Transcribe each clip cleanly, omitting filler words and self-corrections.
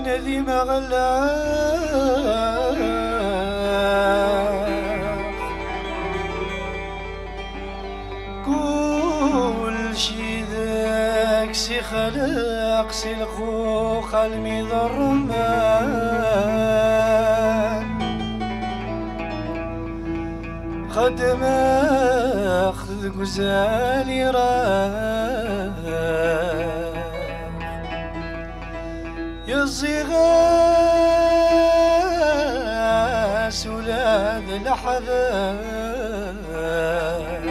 ذي ما غلا كل شي ذاك سي خلق سي الخوخ الميض الرمان خدم اخذ غزالي راه يصيغاس ولاد الحذار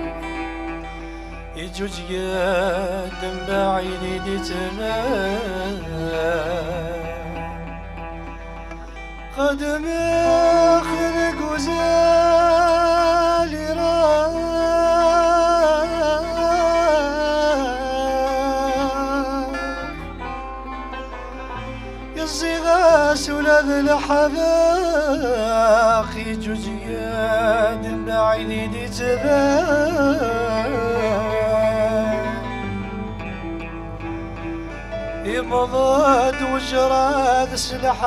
يجوج قدم بعيد قدم اخذ غزالي راه يصيغاس ولاد الحذاق يجوج قدم بعيد يمضاد وجراد سلح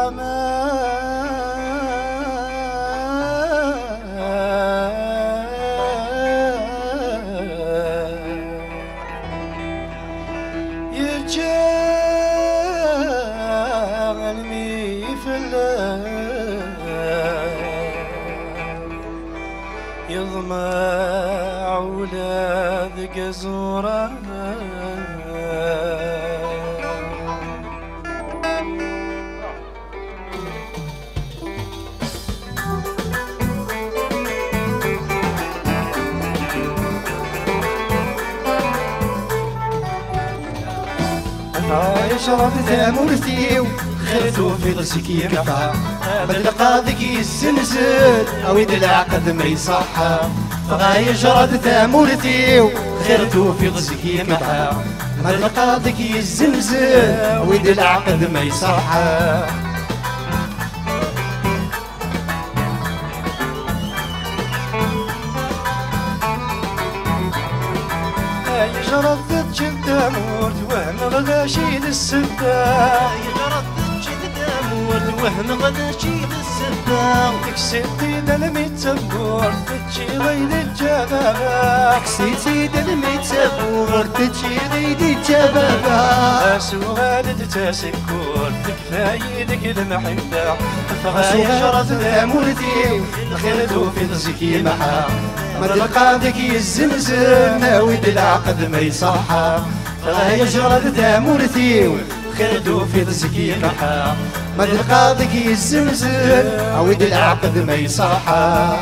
يجاني في يضمع ولاد قزوره شرف ثامورتي خرتو في ضسكي كفا بدل قاضيك يسنسل او يدلع قد ما يصحى فغاي جرد ثامورتي خرتو في ضسكي كفا بدل قاضيك يسنسل او يدلع قد ما يصحى جرد جد مورد وهم غدا شيل السباق جرد جد مورد وهم غدا شيل السباق تكسيتي دلمي تبور تجي غيد الجبابا تكسيتي دلمي تبور تجي غيد الجبابا اسو غالد تسكور تكفاي ذيك المحبة فغاي جرد ثامورتي خلدو في ضزكي محا مر القاضيك يزمزم ناويد العقد ما يصحى فغاي جرد ثامورتي خلدو في ضزكي محا مر القاضيك يزمزم ناويد العقد ما يصحى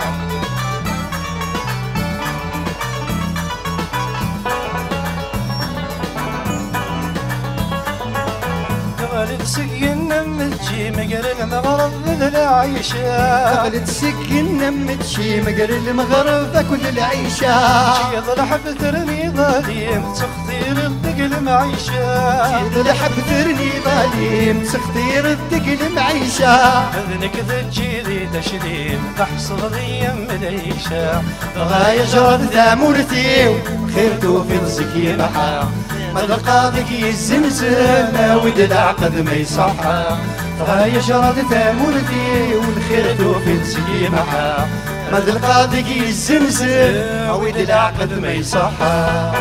سكين نمتشي مقر المغرب للعيشة قبل تسكن نمتشي مقر المغرب كل العيشة شيض الحب ترني ظالم تخطير الثقل معيشة شيض الحب ترني ظالم تخطير الثقل معيشة اذنك تجي ذي تشريم تحصل ذي مليشة غاية جرد ثامورتي خيرتو في رزقي محا مر القاضيك يزمزم ناويد العقد ما يصحى غاية جرد ثامورتي والخيرتو في رزقي محا مر القاضيك يزمزم ناويد العقد ما يصحى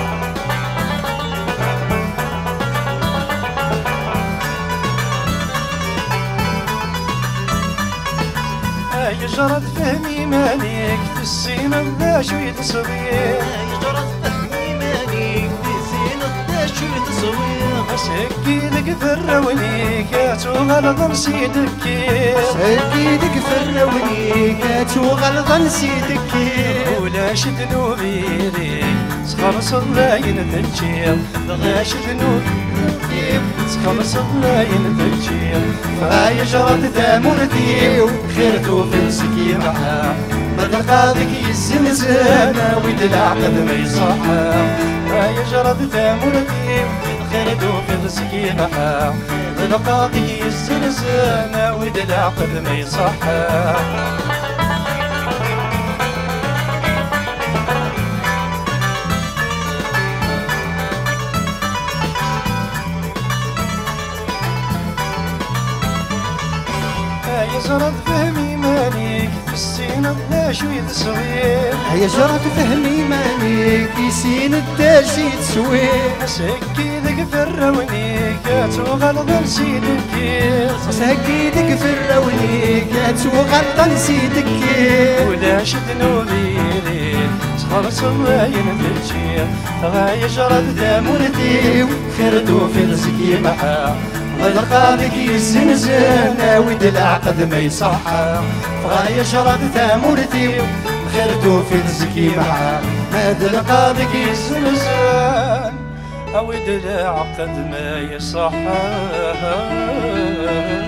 يجرد فهمي مالك تسينا ذا شوي تصوير يجرد فهمي مالك تسينا ذا شوي تصوير سكيدك فرونيك غلظ نسيدك سكيدك فرونيك غلظ نسيدك ولا شدنو بيدي صخر صلاين تجير غاش ذنوب صخر صلاين تجير فهاي جرد ثامورتي وخيرتو في السكي معها مد القاضيك يزمزم ناويد العقد ما يصحى هاي جرد ثامورتي خيرتو في السكي معها مد القاضيك يزمزم ناويد العقد ما يصحى جرد فهمي مانيك السين الداش ويتسوير هيا جرد فهمي مانيك يسين الداش يتسوير سكيدك في الرونيك توغلط نسيتك سكيدك في الرونيك توغلط نسيتك ولا شد نوبيلي خلص ما ينتجي غاية جرد دامونتي خيرتو في رزقي محا القاضيك يزنزن ود العقد ما يصحى غاية جرد دامونتي خيرتو في رزقي محا ماد القاضيك يزنزن ود العقد ما يصحى